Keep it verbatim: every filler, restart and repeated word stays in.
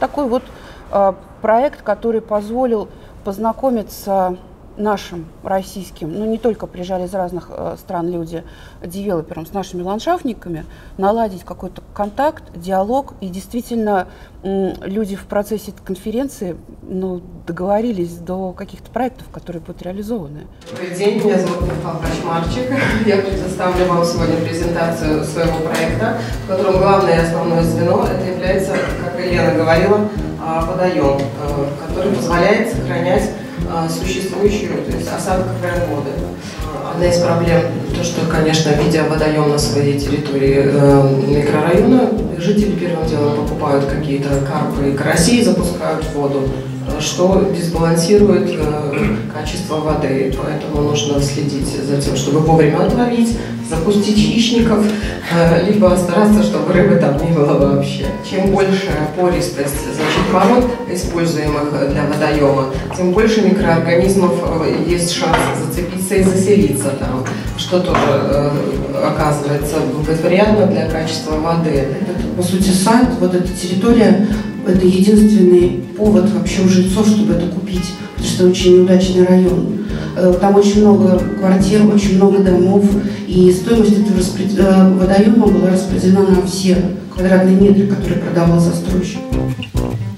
такой вот э, проект, который позволил познакомиться нашим российским, ну не только приезжали из разных э, стран люди, девелоперам, с нашими ландшафтниками, наладить какой-то контакт, диалог. И действительно э, люди в процессе этой конференции ну, договорились до каких-то проектов, которые будут реализованы. Добрый день, меня зовут Михаил Качмарчик. Я предоставлю вам сегодня презентацию своего проекта, в котором главное и основное звено это является, как Елена говорила, водоем, который позволяет сохранять существующую, то есть осадковые воды. Одна из проблем, то, что, конечно, видя водоем на своей территории э, микрорайона, жители первым делом покупают какие-то карпы и караси и запускают в воду, что дисбалансирует э, качество воды. Поэтому нужно следить за тем, чтобы вовремя отловить, запустить хищников, э, либо стараться, чтобы рыбы там не было вообще. Чем больше пористость, значит, пород, используемых для водоема, тем больше микроорганизмов э, есть шанс зацепиться и заселиться там, что тоже э, оказывается благоприятно для качества воды. Это, по сути, сайт, вот эта территория, это единственный повод вообще у жильцов, чтобы это купить, потому что это очень неудачный район. Там очень много квартир, очень много домов, и стоимость этого распред... водоема была распределена на все квадратные метры, которые продавал застройщик.